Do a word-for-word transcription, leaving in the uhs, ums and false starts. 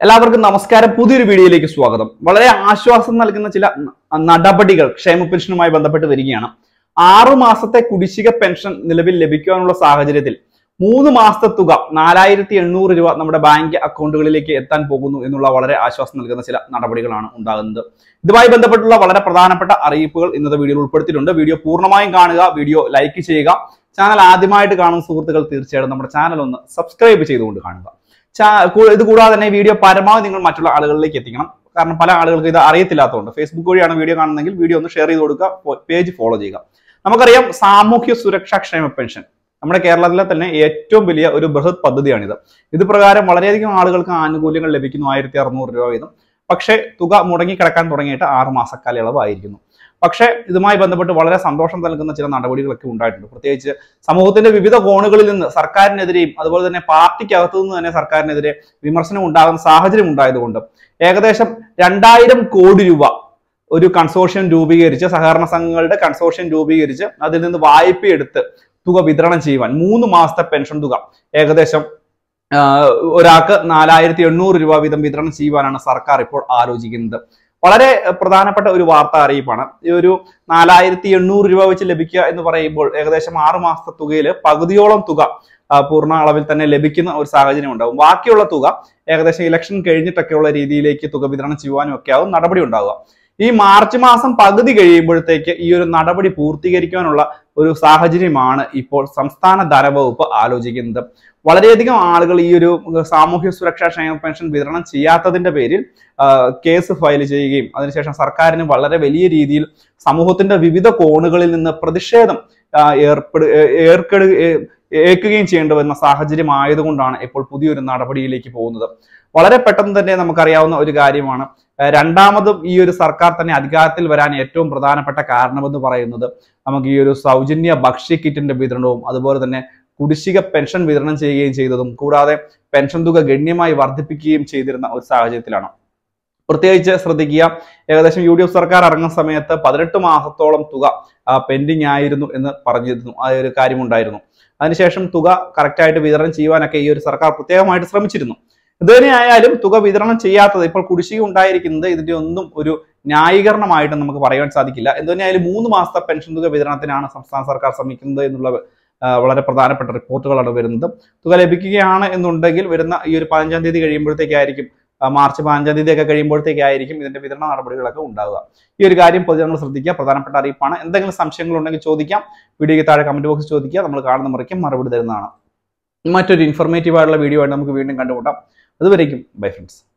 എല്ലാവർക്കും നമസ്കാരം. പുതിയൊരു വീഡിയോയിലേക്ക് സ്വാഗതം. വളരെ ആശ്വാസം നൽകുന്ന ചില നടപടികൾ ക്ഷേമ പെൻഷനുമായി ബന്ധപ്പെട്ട് വരികയാണ്. ആറു മാസത്തെ കുടിശ്ശിക പെൻഷൻ നിലവിൽ ലഭിക്കാനുള്ള സാഹചര്യത്തിൽ മൂന്ന് മാസത്തെ തുക നാലായിരത്തി എണ്ണൂറ് രൂപ നമ്മുടെ ബാങ്ക് അക്കൗണ്ടുകളിലേക്ക് എത്താൻ പോകുന്നു എന്നുള്ള വളരെ ആശ്വാസം നൽകുന്ന ചില നടപടികളാണ് ഉണ്ടാകുന്നത്. ഇതുമായി ബന്ധപ്പെട്ടുള്ള വളരെ പ്രധാനപ്പെട്ട അറിയിപ്പുകൾ ഇന്നത്തെ വീഡിയോയിൽ ഉൾപ്പെടുത്തിയിട്ടുണ്ട്. വീഡിയോ പൂർണ്ണമായും കാണുക, വീഡിയോ ലൈക്ക് ചെയ്യുക. ചാനൽ ആദ്യമായിട്ട് കാണുന്ന സുഹൃത്തുക്കൾ തീർച്ചയായിട്ടും നമ്മുടെ ചാനൽ ഒന്ന് സബ്സ്ക്രൈബ് ചെയ്തുകൊണ്ട് കാണുക. ഇത് കൂടാതെ തന്നെ വീഡിയോ പരമാവധി നിങ്ങൾ മറ്റുള്ള ആളുകളിലേക്ക് എത്തിക്കണം. കാരണം പല ആളുകൾക്ക് ഇത് അറിയത്തില്ലാത്തതുകൊണ്ട് ഫേസ്ബുക്ക് വഴിയാണ് വീഡിയോ കാണുന്നതെങ്കിൽ വീഡിയോ ഒന്ന് ഷെയർ ചെയ്ത് കൊടുക്കുക, പേജ് ഫോളോ ചെയ്യുക. നമുക്കറിയാം, സാമൂഹ്യ സുരക്ഷാ ക്ഷേമ പെൻഷൻ നമ്മുടെ കേരളത്തിലെ തന്നെ ഏറ്റവും വലിയ ഒരു ബൃഹത് പദ്ധതിയാണിത്. ഇത് പ്രകാരം വളരെയധികം ആളുകൾക്ക് ആനുകൂല്യങ്ങൾ ലഭിക്കുന്നു, ആയിരത്തി അറുന്നൂറ് രൂപ വീതം. പക്ഷേ തുക മുടങ്ങിക്കിടക്കാൻ തുടങ്ങിയിട്ട് ആറ് മാസ കാലയളവായിരിക്കുന്നു. പക്ഷേ ഇതുമായി ബന്ധപ്പെട്ട് വളരെ സന്തോഷം നൽകുന്ന ചില നടപടികളൊക്കെ ഉണ്ടായിട്ടുണ്ട്. പ്രത്യേകിച്ച് സമൂഹത്തിന്റെ വിവിധ കോണുകളിൽ നിന്ന് സർക്കാരിനെതിരെയും അതുപോലെ തന്നെ പാർട്ടിക്കകത്തു നിന്ന് തന്നെ സർക്കാരിനെതിരെ വിമർശനം ഉണ്ടാകുന്ന സാഹചര്യം ഉണ്ടായതുകൊണ്ട് ഏകദേശം രണ്ടായിരം കോടി രൂപ ഒരു കൺസോർഷ്യം രൂപീകരിച്ച്, സഹകരണ സംഘങ്ങളുടെ കൺസോർഷ്യം രൂപീകരിച്ച് അതിൽ നിന്ന് വായ്പയെടുത്ത് തുക വിതരണം ചെയ്യുവാൻ, മൂന്ന് മാസത്തെ പെൻഷൻ തുക ഏകദേശം ഒരാൾക്ക് നാലായിരത്തി എണ്ണൂറ് രൂപ വീതം വിതരണം ചെയ്യുവാനാണ് സർക്കാർ ഇപ്പോൾ ആലോചിക്കുന്നത്. വളരെ പ്രധാനപ്പെട്ട ഒരു വാർത്ത അറിയിപ്പാണ്. ഈ ഒരു നാലായിരത്തി എണ്ണൂറ് രൂപ വെച്ച് ലഭിക്കുക എന്ന് പറയുമ്പോൾ ഏകദേശം ആറ് മാസത്തെ തുകയിൽ പകുതിയോളം തുക പൂർണ്ണ അളവിൽ തന്നെ ലഭിക്കുന്ന ഒരു സാഹചര്യം ഉണ്ടാകും. ബാക്കിയുള്ള തുക ഏകദേശം ഇലക്ഷൻ കഴിഞ്ഞിട്ടൊക്കെയുള്ള രീതിയിലേക്ക് തുക വിതരണം ചെയ്യുവാനും ഒക്കെ ആവും നടപടി ഉണ്ടാവുക. ഈ മാർച്ച് മാസം പകുതി കഴിയുമ്പോഴത്തേക്ക് ഈ ഒരു നടപടി പൂർത്തീകരിക്കാനുള്ള ഒരു സാഹചര്യമാണ് ഇപ്പോൾ സംസ്ഥാന ധനവകുപ്പ് ആലോചിക്കുന്നത്. വളരെയധികം ആളുകൾ ഈ ഒരു സാമൂഹ്യ സുരക്ഷാ ക്ഷേമ പെൻഷൻ വിതരണം ചെയ്യാത്തതിന്റെ പേരിൽ കേസ് ഫയൽ ചെയ്യുകയും അതിനുശേഷം സർക്കാരിന് വളരെ വലിയ രീതിയിൽ സമൂഹത്തിന്റെ വിവിധ കോണുകളിൽ നിന്ന് പ്രതിഷേധം ഏർപ്പെടു ഏർക്കെടു ഏൽക്കുകയും ചെയ്യേണ്ടി വരുന്ന സാഹചര്യം ആയതുകൊണ്ടാണ് ഇപ്പോൾ പുതിയൊരു നടപടിയിലേക്ക് പോകുന്നത്. വളരെ പെട്ടെന്ന് തന്നെ നമുക്കറിയാവുന്ന ഒരു കാര്യമാണ്, രണ്ടാമതും ഈ ഒരു സർക്കാർ തന്നെ അധികാരത്തിൽ വരാൻ ഏറ്റവും പ്രധാനപ്പെട്ട കാരണമെന്ന് പറയുന്നത് നമുക്ക് ഈ ഒരു സൗജന്യ ഭക്ഷ്യ കിറ്റിന്റെ വിതരണവും അതുപോലെ തന്നെ കുടിശ്ശിക പെൻഷൻ വിതരണം ചെയ്യുകയും ചെയ്തതും കൂടാതെ പെൻഷൻ തുക ഗണ്യമായി വർദ്ധിപ്പിക്കുകയും ചെയ്തിരുന്ന ഒരു സാഹചര്യത്തിലാണ്. പ്രത്യേകിച്ച് ശ്രദ്ധിക്കുക, ഏകദേശം യു ഡി എഫ് സർക്കാർ ഇറങ്ങുന്ന സമയത്ത് പതിനെട്ട് മാസത്തോളം തുക പെൻഡിങ് ആയിരുന്നു എന്ന് പറഞ്ഞിരുന്നു. ആ ഒരു കാര്യമുണ്ടായിരുന്നു. അതിനുശേഷം തുക കറക്റ്റായിട്ട് വിതരണം ചെയ്യുവാനൊക്കെ ഈ ഒരു സർക്കാർ പ്രത്യേകമായിട്ട് ശ്രമിച്ചിരുന്നു. ഇതുതന്നെയായാലും തുക വിതരണം ചെയ്യാത്തത്, ഇപ്പോൾ കുടിശ്ശിക ഉണ്ടായിരിക്കുന്നത്, ഇതിന്റെ ഒന്നും ഒരു ന്യായീകരണമായിട്ട് നമുക്ക് പറയാൻ സാധിക്കില്ല. എന്തുതന്നെയായാലും മൂന്ന് മാസത്തെ പെൻഷൻ തുക വിതരണത്തിനാണ് സംസ്ഥാന സർക്കാർ ശ്രമിക്കുന്നത് എന്നുള്ള വളരെ പ്രധാനപ്പെട്ട റിപ്പോർട്ടുകളാണ് വരുന്നത്. തുക ലഭിക്കുകയാണ് എന്നുണ്ടെങ്കിൽ വരുന്ന ഈ ഒരു പതിനഞ്ചാം തീയതി കഴിയുമ്പോഴത്തേക്കായിരിക്കും, മാർച്ച് പതിനഞ്ചാം തീയതി ഒക്കെ കഴിയുമ്പോഴത്തേക്കായിരിക്കും ഇതിന്റെ വിതരണ നടപടികളൊക്കെ ഉണ്ടാവുക. ഈ ഒരു കാര്യം പൊതുജനങ്ങൾ ശ്രദ്ധിക്കുക, പ്രധാനപ്പെട്ട അറിയിപ്പാണ്. എന്തെങ്കിലും സംശയങ്ങൾ ഉണ്ടെങ്കിൽ ചോദിക്കാം, വീഡിയോയ്ക്ക് താഴെ കമന്റ് ബോക്സിൽ ചോദിക്കുക, നമ്മൾ കാണുന്ന മുറയ്ക്കും മറുപടി തരുന്നതാണ്. മറ്റൊരു ഇൻഫോർമേറ്റീവ് ആയിട്ടുള്ള വീഡിയോ ആയിട്ട് നമുക്ക് വീണ്ടും കണ്ടുമുട്ടാം. അതുവരേക്കും ബൈ ഫ്രണ്ട്സ്.